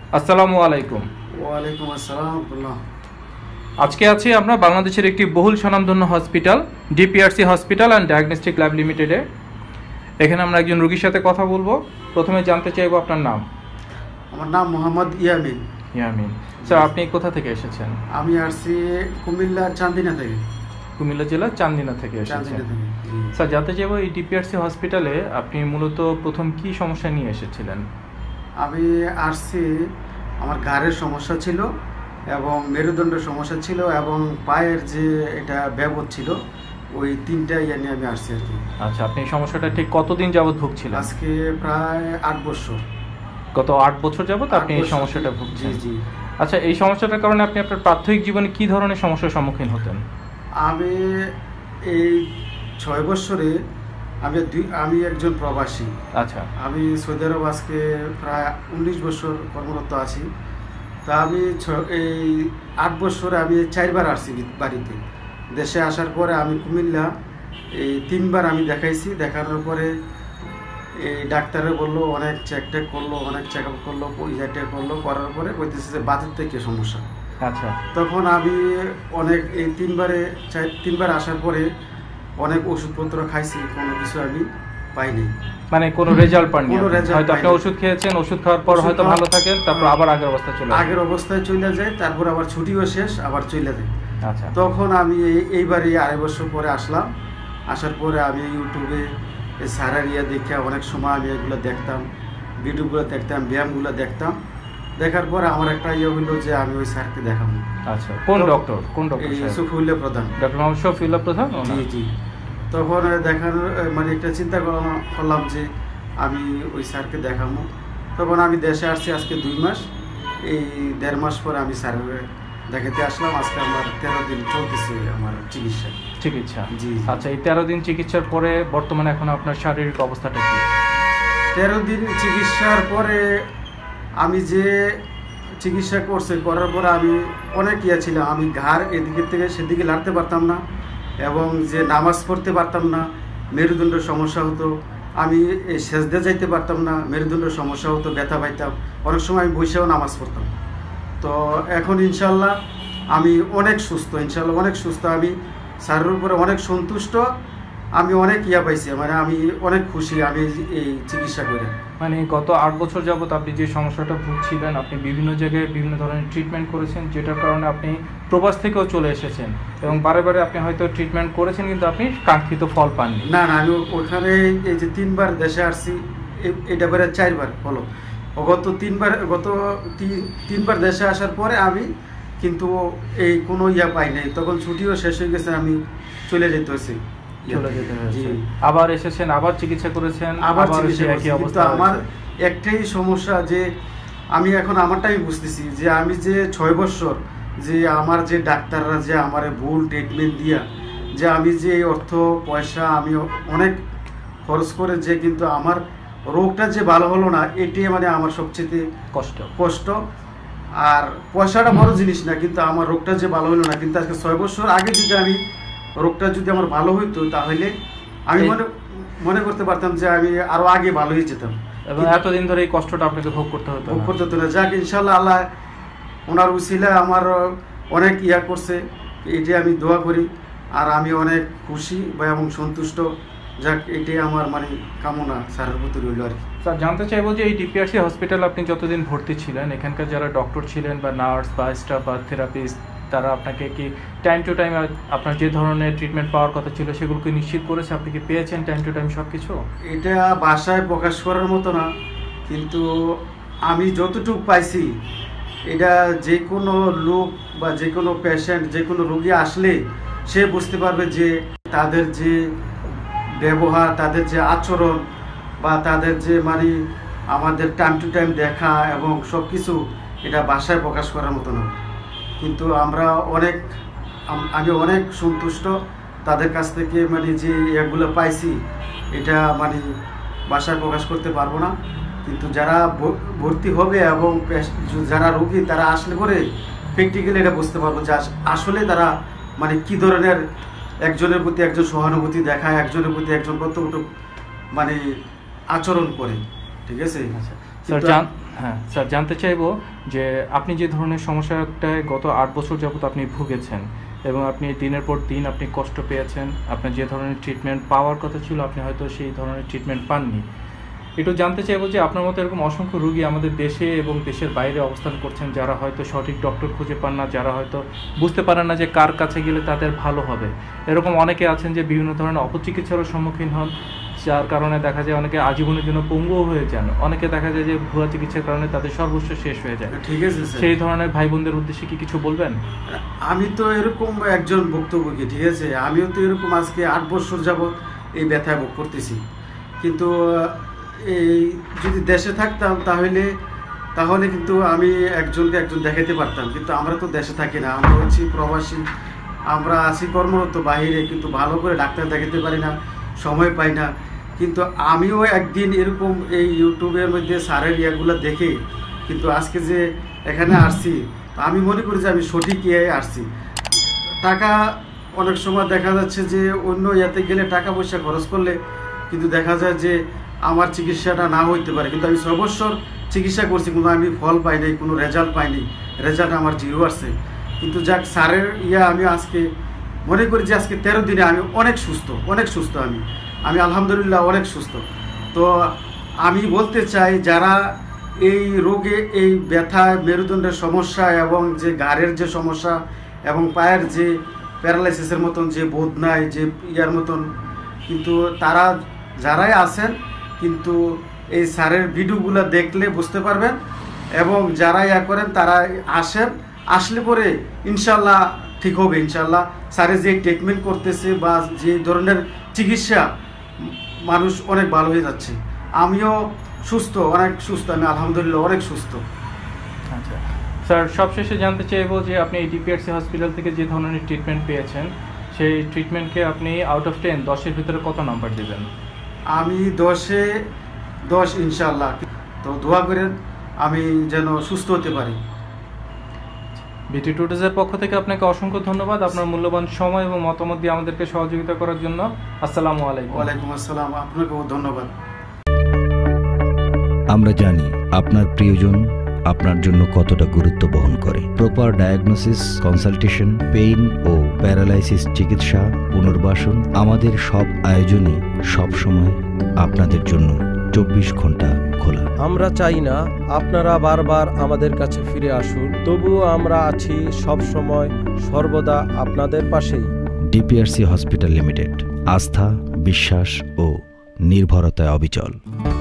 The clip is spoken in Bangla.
আসসালামু আলাইকুম। ওয়ালাইকুম আসসালাম। আজকে আছি আমরা বাংলাদেশের একটি বহুল স্বনামধন্য hospital DPRC hospital and diagnostic lab লিমিটেডে। এখানে আমরা একজন রোগীর সাথে কথা বলবো। প্রথমে জানতে চাইবো আপনার নাম। আমার নাম মোহাম্মদ ইয়ামিন। ইয়ামিন স্যার, আপনি কোথা থেকে এসেছেন? আমি আসছি কুমিল্লা চান্দিনা থেকে। কুমিল্লা জেলার চান্দিনা থেকে এসেছেন। স্যার, জানতে চাইবো এই ডিপিআরসি হসপিটালে আপনি মূলত প্রথম কি সমস্যা নিয়ে এসেছিলেন? আমি আসছি, আমার ঘাড়ের সমস্যা ছিল এবং মেরুদণ্ডের সমস্যা ছিল এবং পায়ের যে এটা ব্যাবদ ছিল, ওই তিনটা ইয়ে নিয়ে আমি আসছি আর কি। আচ্ছা, আপনি এই সমস্যাটা ঠিক কতদিন যাবৎ ভুগছিলেন? আজকে প্রায় 8 বছর। গত 8 বছর যাবৎ আপনি এই সমস্যাটা ভুগছেন? জি। আচ্ছা, এই সমস্যাটার কারণে আপনি আপনার প্রাথমিক জীবনে কি ধরনের সমস্যার সম্মুখীন হতেন? আমি এই 6 বছরে আমি একজন প্রবাসী। আচ্ছা, আমি সৌদি আরব আজকে প্রায় 19 বছর কর্মরত আছি। তা আমি এই 8 বছরে আমি 4 বার আসছি বাড়িতে। দেশে আসার পরে আমি কুমিল্লা এই 3 বার আমি দেখাইছি। দেখানোর পরে এই ডাক্তারে বললো, অনেক চেক করলো, অনেক চেক আপ করলো, পরীক্ষা করলো, করার পরে বলতেছে যে বাতের থেকে সমস্যা। আচ্ছা। তখন আমি অনেক এই 3 বার আসার পরে অনেক ওষুধপত্র খাইছি, কোনো কিছু আমি পাইনি, মানে কোনো রেজাল্ট পাননি? হয়তো আপনি ওষুধ খেয়েছেন, ওষুধ খাওয়ার পর হয়তো ভালো থাকেন, তারপর আবার আগের অবস্থায় চলে যায়, তারপর আবার ছুটিও শেষ, আবার চলে যায়। আচ্ছা। তখন আমি এইবারই 2.5 বছর পরে আসলাম। আসার পরে আমি ইউটিউবে সারার দেখে অনেক সময় আমি এগুলো দেখতাম, ভিডিওগুলো দেখতাম, ব্যায়ামগুলো দেখতাম। দেখার পরে আমার একটা হইলো যে আমি ওই স্যারকে দেখাবো। আচ্ছা, কোন ডক্টর? শফিউল্লাহ প্রধান, ডক্টর মোহাম্মদ শফিউল্লাহ প্রধান? জি। তখন দেখানোর মানে একটা চিন্তা করলাম যে আমি ওই স্যারকে দেখাবো। তখন আমি দেশে আসছি আজকে 2 মাস। এই 1.5 মাস পরে আমি স্যারের দেখাতে আসলাম। আজকে আমার 13 দিন চলতেছে আমার চিকিৎসা। জি। আচ্ছা, এই 13 দিন চিকিৎসার পরে বর্তমানে এখন আপনার শারীরিক অবস্থাটা কি? 13 দিন চিকিৎসার পরে আমি যে চিকিৎসা করার পরে আমি অনেক ছিলাম। আমি ঘাড় এদিকে থেকে সেদিকে লাড়তে পারতাম না এবং যে নামাজ পড়তে পারতাম না, মেরুদণ্ডের সমস্যা হতো। আমি সেজদে যাইতে পারতাম না, মেরুদণ্ডের সমস্যা হতো, ব্যথা পাইতাম। অনেক সময় আমি বসেও নামাজ পড়তাম। তো এখন ইনশাল্লাহ আমি অনেক সুস্থ, আমি স্যারের উপরে অনেক সন্তুষ্ট। আমি অনেক পাইছি, মানে আমি অনেক খুশি আমি এই চিকিৎসা করে। মানে গত 8 বছর যাবত আপনি যে সমস্যাটা ভুগছিলেন, আপনি বিভিন্ন জায়গায় বিভিন্ন ধরনের ট্রিটমেন্ট করেছেন, যেটার কারণে আপনি প্রবাস থেকেও চলে এসেছেন এবং বারে আপনি হয়তো ট্রিটমেন্ট করেছেন, কিন্তু আপনি কাঙ্ক্ষিত ফল পাননি। না, আমি ওখানে এই যে 3 বার দেশে আসছি, এটা বারে 4 বার হলো। গত 3 বার দেশে আসার পরে আমি কিন্তু এই কোনো পাই নাই। তখন ছুটিও শেষ হয়ে গেছে, আমি চলে যেতে হয়েছে। আবার এসেছেন, আবার চিকিৎসা করেছেন, আবার একই অবস্থা। আমার একটাই সমস্যা যে আমি এখন আমারটাই বুঝতেছি যে আমি যে 6 বছর যে আমার যে ডাক্তাররা যে আমার ভুল ট্রিটমেন্ট দিয়া যে আমি যে অর্থ পয়সা আমি অনেক খরচ করে যে কিন্তু আমার রোগটা যে ভালো হলো না, এটাই মানে আমার সবচেয়ে কষ্ট। আর পয়সাটা বড় জিনিস না, কিন্তু আমার রোগটা যে ভালো হলো না। কিন্তু আজকে 6 বছর আগে যদি আমি রোগটা যদি আমার ভালো হইতো, তাহলে আমি মনে করতে পারতাম যে আমি আরো আগে ভালো হয়ে যেতাম। এবং এতদিন ধরে এই কষ্টটা আপনাকে ভোগ করতে হতো না। যাক, ইনশাল্লাহ আল্লাহ ওনার উসিলা আমার অনেক করছে, এটি আমি দোয়া করি। আর আমি অনেক খুশি এবং সন্তুষ্ট। যাক, এটাই আমার মানে কামনা স্যারের প্রতি রইল আর কি। স্যার, জানতে চাইবো যে এই ডিপিআরসি হসপিটাল আপনি যতদিন ভর্তি ছিলেন, এখানকার যারা ডক্টর ছিলেন বা নার্স বা স্টাফ বা থেরাপিস্ট, তারা আপনাকে কি টাইম টু টাইম আপনার যে ধরনের ট্রিটমেন্ট পাওয়ার কথা ছিল সেগুলোকে নিশ্চিত করেছে? আপনি কি পেয়েছেন টাইম টু টাইম সব কিছু? এটা ভাষায় প্রকাশ করার মতো না, কিন্তু আমি যতটুকু পাইছি, এটা যে কোনো লোক বা যে কোনো পেশেন্ট, যে কোনো রোগী আসলে সে বুঝতে পারবে যে তাদের যে ব্যবহার, তাদের যে আচরণ বা তাদের যে মানে আমাদের টাইম টু টাইম দেখা এবং সব কিছু, এটা ভাষায় প্রকাশ করার মতো না। কিন্তু আমি অনেক সন্তুষ্ট তাদের কাছ থেকে, মানে যে এগুলো পাইছি, এটা মানে ভাষায় প্রকাশ করতে পারবো না। কিন্তু যারা ভর্তি হবে এবং যারা রোগী, তারা আসলে করে প্র্যাকটিক্যালি এটা বুঝতে পারবো যে আসলে তারা মানে কি ধরনের একজনের প্রতি একজন সহানুভূতি দেখায়, একজনের প্রতি একজন কতটুকু মানে আচরণ করে। ঠিক আছে? হ্যাঁ স্যার, জানতে চাইবো যে আপনি যে ধরনের সমস্যাটায় গত 8 বছর যাবত আপনি ভুগেছেন এবং আপনি দিনের পর দিন আপনি কষ্ট পেয়েছেন, আপনার যে ধরনের ট্রিটমেন্ট পাওয়ার কথা ছিল আপনি হয়তো সেই ধরনের ট্রিটমেন্ট পাননি। একটু জানতে চাইবো যে আপনার মতো এরকম অসংখ্য রোগী আমাদের দেশে এবং দেশের বাইরে অবস্থান করছেন, যারা হয়তো সঠিক ডক্টর খুঁজে পান না, যারা হয়তো বুঝতে পারেন না যে কার কাছে গেলে তাদের ভালো হবে। এরকম অনেকে আছেন যে বিভিন্ন ধরনের অপচিকিৎসারও সম্মুখীন হন, যার কারণে দেখা যায় অনেকে আজীবনের জন্য পঙ্গুও হয়ে যান, অনেকে দেখা যায় যে ভুয়া চিকিৎসার কারণে তাদের সর্বস্ব শেষ হয়ে যায়। ঠিক আছে স্যার, সেই ধরনের ভাই বোনদের উদ্দেশ্যে কি কিছু বলবেন? আমি তো এরকম একজন ভুক্তভোগী, ঠিক আছে, আমিও তো এরকম আজকে 8 বছর যাবত এই ব্যথায় ভোগ করতেছি। কিন্তু এই যদি দেশে থাকতাম তাহলে কিন্তু আমি একজন দেখাতে পারতাম, কিন্তু আমরা তো দেশে থাকি না, আমরা হচ্ছি প্রবাসী, আমরা আছি কর্মরত বাহিরে, কিন্তু ভালো করে ডাক্তার দেখাতে পারি না, সময় পাই না। কিন্তু আমিও একদিন এরকম এই ইউটিউবের মধ্যে স্যারের ইয়াগুলো দেখে কিন্তু আজকে যে এখানে আসছি, আমি মনে করি যে আমি সঠিক ইয়ে আসছি। টাকা অনেক সময় দেখা যাচ্ছে যে অন্য ইয়াতে গেলে টাকা পয়সা খরচ করলে কিন্তু দেখা যায় যে আমার চিকিৎসাটা না হইতে পারে, কিন্তু আমি 6 বছর চিকিৎসা করছি, কিন্তু আমি ফল পাই নাই, কোনো রেজাল্ট পাইনি, রেজাল্ট আমার 0 আসছে। কিন্তু যাক স্যারের আমি আজকে মনে করি যে আজকে 13 দিনে আমি অনেক সুস্থ, আমি আলহামদুলিল্লাহ অনেক সুস্থ। তো আমি বলতে চাই, যারা এই রোগে, এই ব্যথা, মেরুদণ্ডের সমস্যা এবং যে ঘাড়ের যে সমস্যা এবং পায়ের যে প্যারালাইসিসের মতন যে বোধ নাই, যে ইয়ার মতন, কিন্তু তারা যারাই আছেন কিন্তু এই স্যারের ভিডিওগুলো দেখলে বুঝতে পারবেন, এবং যারা ইয়া করেন তারা আসলে পরে ইনশাল্লাহ ঠিক হবে। ইনশাল্লাহ স্যারের যে ট্রিটমেন্ট করতেছে বা যে ধরনের চিকিৎসা, মানুষ অনেক ভালো হয়ে যাচ্ছে। আমিও অনেক সুস্থ, আমি আলহামদুলিল্লাহ অনেক সুস্থ। আচ্ছা স্যার, সবশেষে জানতে চাইবো যে আপনি এই ডিপিআরসি হসপিটাল থেকে যে ধরনের ট্রিটমেন্ট পেয়েছেন, সেই ট্রিটমেন্টকে আপনি আউট অফ 10 10-এর ভিতরে কত নাম্বার দেবেন? আমি 10-এ 10 ইনশাল্লাহ। তো দোয়া করেন আমি যেন সুস্থ হতে পারি। বিটি টুডেজের পক্ষ থেকে আপনাকে অসংখ্য ধন্যবাদ আপনার মূল্যবান সময় এবং মতামত দিয়ে আমাদেরকে সহযোগিতা করার জন্য। আসসালামু আলাইকুম। ওয়ালাইকুম আসসালাম, আপনাকেও ধন্যবাদ। আমরা জানি আপনার প্রিয়জন আপনার জন্য কতটা গুরুত্ব বহন করে। প্রপার ডায়াগনোসিস, কনসালটেশন, পেইন ও প্যারালাইসিস চিকিৎসা, পুনর্বাসন, আমাদের সব আয়োজনই সবসময় আপনাদের জন্য 24 ঘন্টা খোলা। আমরা চাই না আপনারা বারবার আমাদের কাছে ফিরে আসুন, তবুও আমরা আছি সব সময় সর্বদা আপনাদের পাশেই। ডিপিআরসি হসপিটাল লিমিটেড, আস্থা, বিশ্বাস ও নির্ভরতায় অবিচল।